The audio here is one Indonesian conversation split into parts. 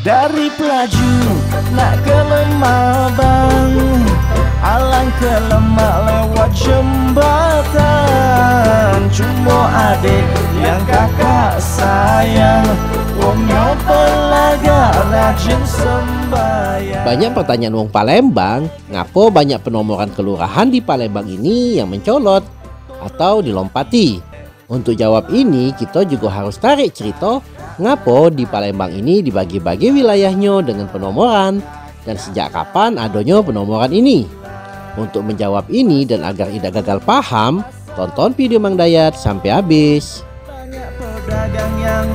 Dari Pelaju nak ke Lemabang, alang ke Lemak lewat jembatan. Cuma adik yang kakak sayang, wongnya pelaga rajin sembahyang. Banyak pertanyaan wong Palembang, ngapo banyak penomoran kelurahan di Palembang ini yang mencolot atau dilompati? Untuk jawab ini kita juga harus tarik cerita ngapo di Palembang ini dibagi-bagi wilayahnya dengan penomoran dan sejak kapan adanya penomoran ini. Untuk menjawab ini dan agar tidak gagal paham, tonton video Mang Dayat sampai habis. Banyak pedagang yang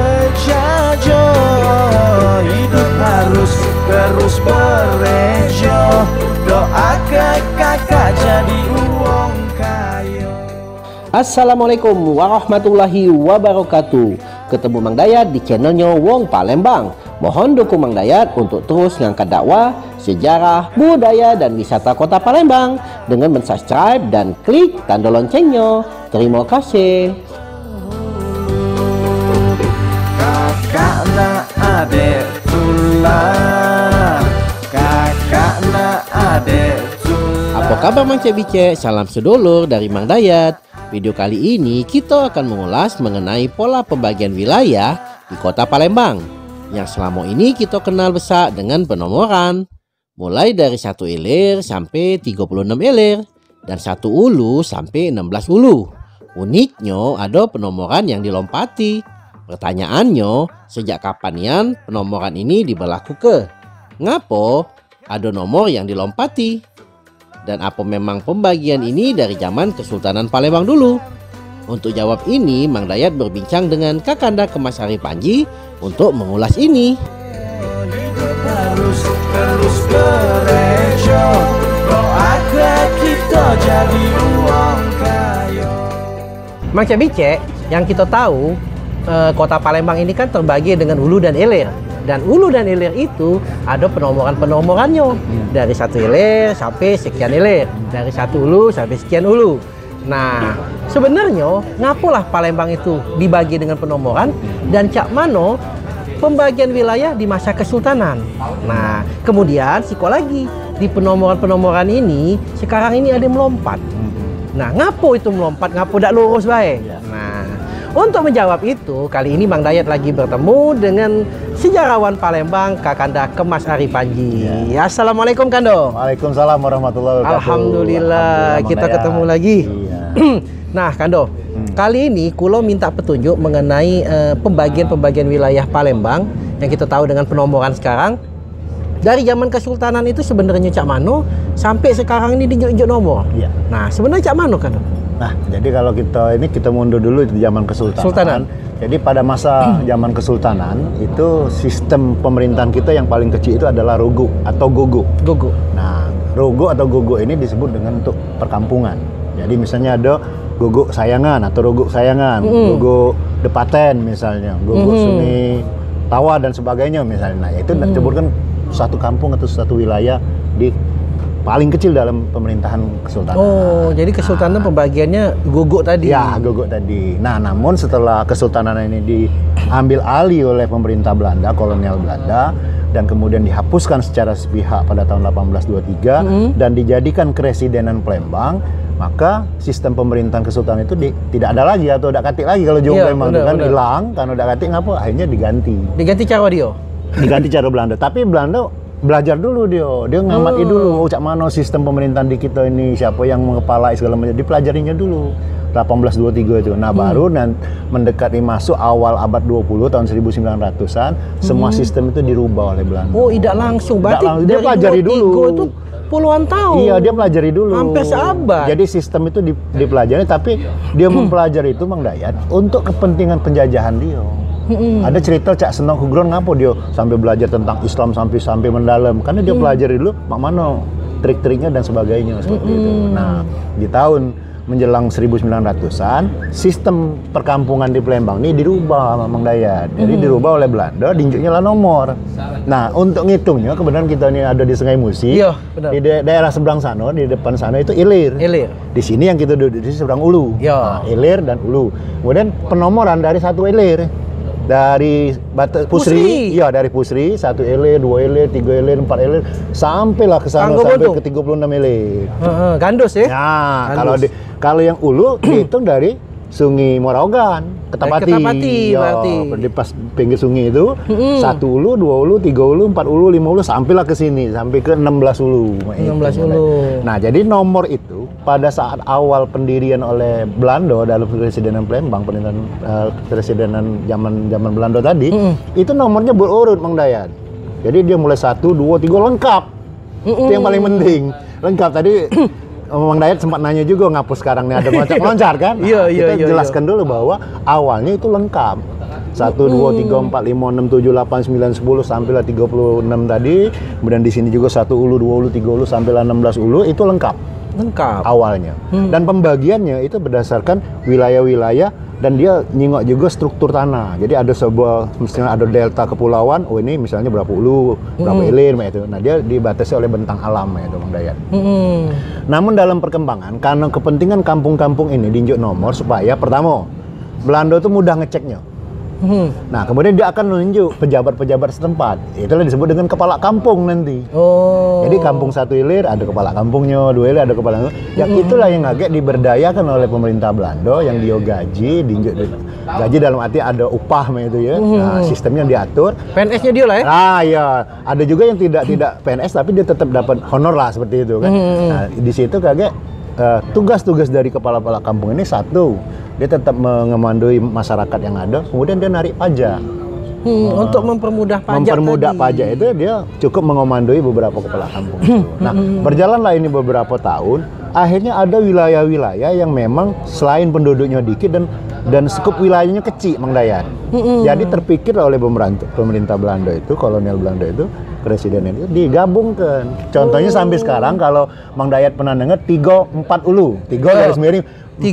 berjajah, hidup harus terus berejo. Doa ke kakak jadi uang kayo. Assalamualaikum warahmatullahi wabarakatuh. Ketemu Mang Dayat di channelnya Wong Palembang. Mohon dukung Mang Dayat untuk terus ngangkat dakwah, sejarah, budaya, dan wisata kota Palembang dengan mensubscribe dan klik tanda loncengnya. Terima kasih. Kakak nak adek tulah, kakak nak adek tulah. Apa kabar Mang Cebice? Salam sedulur dari Mang Dayat. Video kali ini kita akan mengulas mengenai pola pembagian wilayah di kota Palembang yang selama ini kita kenal besar dengan penomoran, mulai dari 1 ilir sampai 36 ilir dan 1 ulu sampai 16 ulu. Uniknya ada penomoran yang dilompati. Pertanyaannya, sejak kapanian penomoran ini diberlakukan? Ngapo ada nomor yang dilompati? Dan apa memang pembagian ini dari zaman Kesultanan Palembang dulu? Untuk jawab ini, Mang Dayat berbincang dengan Kakanda Kemasari Panji untuk mengulas ini. Hidup harus terus berejo, doa kita jadi uang kayo. Mang Cebice, yang kita tahu kota Palembang ini kan terbagi dengan hulu dan hilir. Dan hulu dan hilir itu ada penomoran-penomorannya. Dari 1 hilir sampai sekian hilir, dari 1 hulu sampai sekian hulu. Nah, sebenarnya ngapalah Palembang itu dibagi dengan penomoran dan cak mano pembagian wilayah di masa Kesultanan. Nah, kemudian siko lagi di penomoran-penomoran ini sekarang ini ada yang melompat. Nah, ngapo itu melompat, ngapo dak lurus baik. Nah, untuk menjawab itu, kali ini Mang Dayat lagi bertemu dengan sejarawan Palembang, Kakanda Kemasari Panji. Ya. Assalamualaikum Kando. Waalaikumsalam warahmatullahi wabarakatuh. Alhamdulillah kita ketemu lagi. Iya. Nah Kando, kali ini Kulo minta petunjuk mengenai pembagian wilayah Palembang yang kita tahu dengan penomoran sekarang. Dari zaman Kesultanan itu sebenarnya cak mano sampai sekarang ini diunjuk nomor. Iya. Nah sebenarnya cak mano Kando? Nah, jadi kalau kita mundur dulu itu zaman Kesultanan. Jadi pada masa zaman Kesultanan itu sistem pemerintahan kita yang paling kecil itu adalah rogo atau gogo. Gogo. Nah, rogo atau gogo ini disebut dengan untuk perkampungan. Jadi misalnya ada gogo sayangan atau rogo sayangan, gogo depaten misalnya, gogo seni tawa dan sebagainya misalnya. Nah, itu disebutkan satu kampung atau satu wilayah di paling kecil dalam pemerintahan Kesultanan. Oh, jadi Kesultanan pembagiannya gogok tadi. Ya, gogok tadi. Nah, namun setelah Kesultanan ini diambil alih oleh pemerintah Belanda, kolonial Belanda, dan kemudian dihapuskan secara sepihak pada tahun 1823 dan dijadikan Keresidenan Palembang, maka sistem pemerintahan Kesultanan itu tidak ada lagi atau tidak katik lagi kalau Jong Palembang itu kan hilang, karena tidak katik ngapa akhirnya diganti. Diganti cara dia. Diganti cara Belanda, tapi Belanda belajar dulu dia ngamati dulu cak mano sistem pemerintahan di kita ini, siapa yang mengepalai segala macam, dipelajarinya dulu 1823 itu. Nah, baru dan mendekati masuk awal abad 20 tahun 1900-an semua sistem itu dirubah oleh Belanda. Oh, tidak langsung. Berarti dia pelajari dulu. Itu puluhan tahun. Iya, dia pelajari dulu. Hampir seabad. Jadi sistem itu dipelajari, tapi dia mempelajari itu Mang Dayat untuk kepentingan penjajahan dia. Ada cerita Cak Senong Hugron ngapo dia sampai belajar tentang Islam sampai mendalam karena dia pelajari dulu mak mano trik-triknya dan sebagainya seperti itu. Nah, di tahun menjelang 1900-an sistem perkampungan di Palembang ini dirubah sama Mang Dayat. Jadi dirubah oleh Belanda, diunjuknya lah nomor. Nah, untuk ngitungnya kebetulan kita ini ada di Sungai Musi. Iya, benar. Di daerah seberang sana, di depan sana itu ilir. Ilir. Di sini yang kita duduk di seberang ulu. Iya. Nah, ilir dan ulu. Kemudian penomoran dari satu ilir. dari Pusri. Iya, dari Pusri 1 eler, 2 eler, 3 eler, 4 eler sampailah ke sana sampai ke 36 eler. Gandos ya? Ya, kalau yang ulu dihitung dari Sungai Moraogan, Ketapati. Berarti. Di pas pinggir sungai itu, 1 ulu, 2 ulu, 3 ulu, 4 ulu, 5 ulu sampailah ke sini sampai ke 16 ulu. 16 ulu. Nah, jadi nomor itu pada saat awal pendirian oleh Belanda dalam Presidenan Palembang, Presidenan zaman Belanda tadi, itu nomornya berurut Mang Dayat. Jadi dia mulai 1, 2, 3 lengkap. Itu yang paling penting. Lengkap tadi Mang Dayat sempat nanya juga ngapus sekarang nih ada loncat kan? Nah, kita jelaskan dulu bahwa awalnya itu lengkap. 1, 2, 3, 4, 5, 6, 7, 8, 9, 10 sampailah 36 tadi. Kemudian di sini juga 1 ulu, 2 ulu, 3 ulu sampailah 16 ulu itu lengkap awalnya. Dan pembagiannya itu berdasarkan wilayah-wilayah dan dia nyingok juga struktur tanah. Jadi ada misalnya ada delta kepulauan, oh ini misalnya berapa ulu, berapa elir itu. Nah, dia dibatasi oleh bentang alam itu Mang Dayat. Namun dalam perkembangan karena kepentingan kampung-kampung ini diinjak nomor supaya pertama Belanda itu mudah ngeceknya. Nah, kemudian dia akan menunjuk pejabat-pejabat setempat. Itulah disebut dengan kepala kampung nanti. Jadi kampung 1 ilir ada kepala kampungnya, 2 ilir ada kepala kampung. Yang itulah yang agak diberdayakan oleh pemerintah Belanda yang dia gaji, gaji dalam arti ada upah itu ya. Nah, sistemnya diatur. PNS-nya dia lah ya? Nah, ya. Ada juga yang tidak PNS tapi dia tetap dapat honor lah seperti itu kan. Nah, di situ kagak tugas-tugas dari kepala-kepala kampung ini satu, dia tetap mengemandoi masyarakat yang ada, kemudian dia narik pajak. Untuk mempermudah pajak itu dia cukup mengomandoi beberapa kepala kampung. Nah, berjalanlah ini beberapa tahun, akhirnya ada wilayah-wilayah yang memang selain penduduknya dikit dan skup wilayahnya kecil, Mang Dayat. Jadi terpikir oleh pemerintah Belanda itu, kolonial Belanda itu, presiden itu digabungkan. Contohnya sampai sekarang kalau Mang Dayat pernah dengar 3/4 ulu, 3 garis miring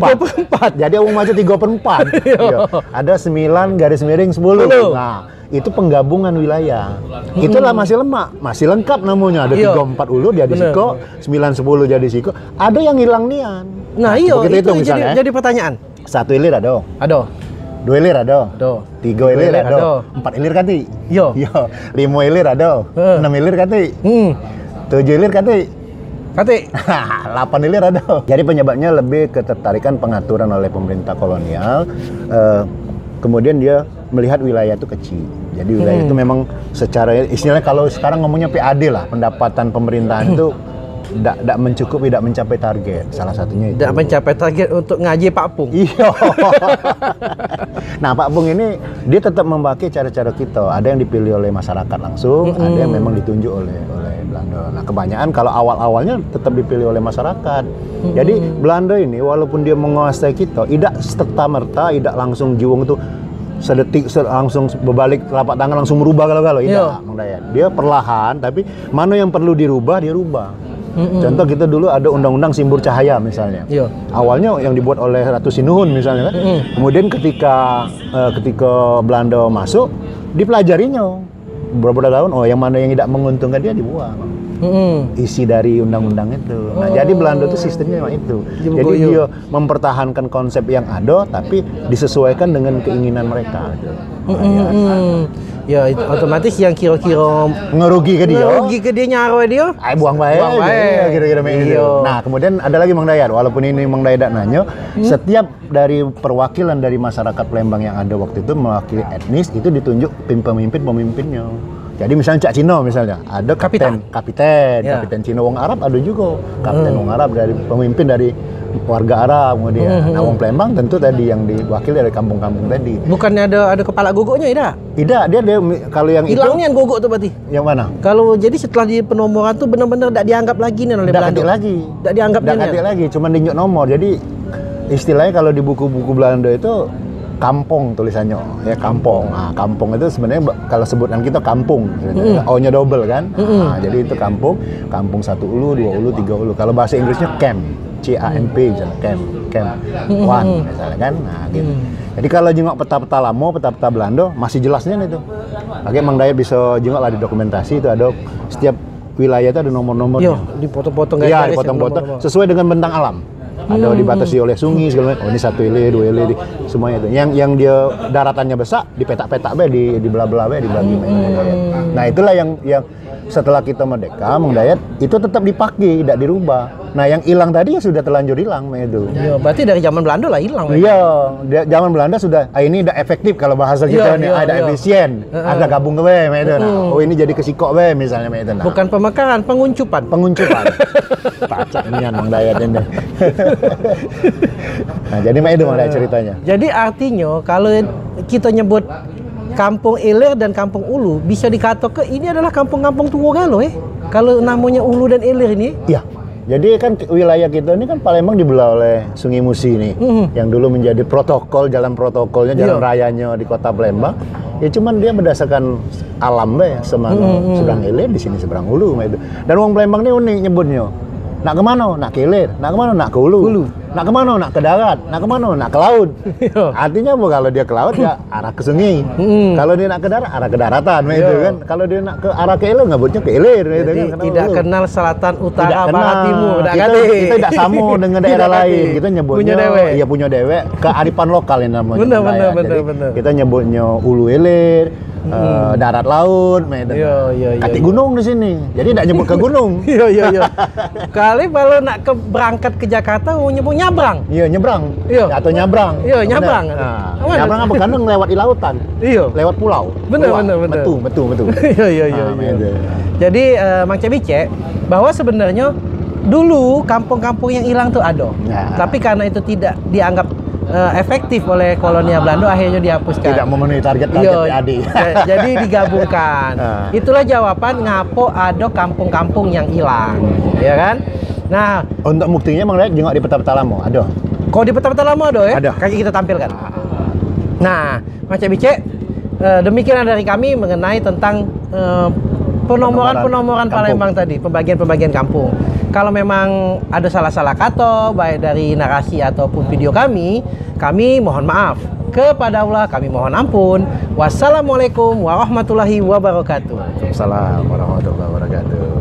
4. Jadi aku maju 3/4. Ada 9 garis miring 10. Nah, itu penggabungan wilayah. Itulah masih lemak, masih lengkap namanya. Ada 3/4 ulu jadi siko, 9-10 jadi siko. Ada yang hilang nian. Nah, itu jadi pertanyaan. 1 ilir ada. 2 ilir ada. 3 ilir ada. 4 ilir kati. Yo. 5 ilir ada. 6 ilir kati. 7 ilir kati. 8 ilir ada. Jadi penyebabnya lebih ketertarikan pengaturan oleh pemerintah kolonial. Kemudian dia melihat wilayah itu kecil. Jadi wilayah itu memang secara istilahnya kalau sekarang ngomongnya PAD lah, pendapatan pemerintahan itu tidak mencukupi, tidak mencapai target. Salah satunya itu. Tidak mencapai target untuk ngaji Pak Pung. Iya. Nah, Pak Pung ini dia tetap memakai cara-cara kita. Ada yang dipilih oleh masyarakat langsung, ada yang memang ditunjuk oleh Belanda. Nah, kebanyakan kalau awal-awalnya tetap dipilih oleh masyarakat. Jadi Belanda ini walaupun dia menguasai kita, tidak serta-merta, tidak langsung juang itu sedetik langsung berbalik telapak tangan langsung merubah kalau tidak, Mang Dayat. Dia perlahan, tapi mana yang perlu dirubah dia rubah. Contoh kita dulu ada undang-undang Simbur Cahaya misalnya. Awalnya yang dibuat oleh Ratu Sinuhun misalnya kan. Kemudian ketika Belanda masuk, dipelajarinya beberapa tahun. Oh, yang mana yang tidak menguntungkan dia dibuang. Isi dari undang-undang itu. Nah, jadi Belanda itu sistemnya memang itu. Jadi dia mempertahankan konsep yang ada, tapi disesuaikan dengan keinginan mereka. Ya, otomatis yang kira-kira ngerugi ke dia, nyaroy dia, buang baik. Kira-kira begitu. Nah, kemudian ada lagi Mang Dayat. Walaupun ini Mang Dayat nanya, setiap dari perwakilan dari masyarakat Palembang yang ada waktu itu mewakili etnis itu ditunjuk pemimpinnya. Jadi misalnya Cak Cino misalnya, ada kapten Cino wong Arab ada juga, kapten wong Arab dari pemimpin dari warga Arab kemudian. Nah, wong Palembang tentu tadi yang diwakili dari kampung-kampung tadi. Bukannya ada kepala gogoknya tidak? Dia kalau yang hilangnya gogok tuh berarti. Yang mana? Kalau jadi setelah di penomoran tuh benar-benar tidak dianggap lagi nih oleh Belanda. Tidak dianggap lagi, cuma dinyuk nomor. Jadi istilahnya kalau di buku-buku Belanda itu kampung tulisannya ya, kampung. Nah, kampung itu sebenarnya kalau sebutan kita kampung, O-nya double kan. Nah, jadi itu kampung 1 ulu, 2 ulu, 3 ulu. Kalau bahasa Inggrisnya camp, CAMP misalnya, camp one misalnya kan. Nah, gitu. Jadi kalau jengok peta-peta lama, peta-peta Belanda masih jelasnya itu. Oke, Mang Dayat bisa jengok lah di dokumentasi itu ada setiap wilayah itu ada nomor-nomornya. Dipotong-potong dipotong-potong sesuai dengan bentang alam. Ada dibatasi oleh sungai segala macam. Oh, ini 1 ile, 2 ile, semuanya itu. Yang dia daratannya besar, dipetak-petak be, di belah-belah be, dibagi. Nah, itulah yang setelah kita merdeka, Mang Dayat itu tetap dipakai, tidak dirubah. Nah, yang hilang tadi ya sudah terlanjur hilang itu. Iya, berarti dari zaman Belanda lah hilang. Iya, zaman Belanda sudah ini udah efektif kalau bahasa kita nih, ada efisien, ada gabung ke be, itu. Nah, oh ini jadi kesikok be misalnya itu. Nah. Bukan pemekaran, penguncupan. Pacak nian Mang Dayat ini. Nah, jadi itu Mang Dayat ceritanya. Jadi artinya kalau kita nyebut Kampung Ilir dan Kampung Ulu bisa dikatok ke ini adalah kampung-kampung tua galo kalau namanya Ulu dan Ilir ini. Iya. Jadi kan wilayah kita ini kan Palembang dibelah oleh Sungai Musi nih, yang dulu menjadi jalan protokolnya, jalan rayanya di kota Palembang. Ya cuman dia berdasarkan alam be, seberang Ilir di sini seberang Ulu itu. Dan orang Palembang ini unik nyebutnya. Nak kemana? Nak ke Ilir. Nak kemana? Nak ke Ulu. Nak kemana? Nak ke darat. Nak kemana? Nak ke laut. Artinya apa? Kalau dia ke laut ya arah ke sungai. Kalau dia nak ke darat, arah ke daratan. Itu kan. Kalau dia nak ke arah ke Ilir, nyebutnya ke Ilir. Jadi kan? tidak kenal selatan, utara, barat, timur. Kita tidak sama dengan daerah lain. Kita nyebutnya punya dewe. Kearifan lokal yang namanya. Benar. Kita nyebutnya Ulu Ilir. Darat laut, kaki gunung di sini. Jadi tidak nyebut ke gunung. Iya. Kali kalau nak berangkat ke Jakarta mau nyebut nyabrang. Iya, nyebrang. Atau nyabrang. Iya, nyabrang. Nyabrang apa? Kadang lewat di lautan. Iya. Lewat pulau. Betul. Betul. Iya. Jadi Mang Cebice bahwa sebenarnya dulu kampung-kampung yang hilang tuh ada. Tapi karena itu tidak dianggap efektif oleh kolonial Belanda, akhirnya dihapuskan. Tidak memenuhi target PAD. Jadi digabungkan. Itulah jawaban ngapo ada kampung-kampung yang hilang, ya kan? Nah, untuk buktinya Mang Dayat jengok di peta-peta lama, ada. Kalau di peta-peta lama ada ya? Ada. Kaki kita tampilkan. Nah, Mang Cebice, demikian dari kami mengenai tentang penomoran Palembang tadi, pembagian kampung. Kalau memang ada salah-salah kata baik dari narasi ataupun video kami mohon maaf. Kepada Allah kami mohon ampun. Wassalamualaikum warahmatullahi wabarakatuh. Waalaikumsalam warahmatullahi wabarakatuh.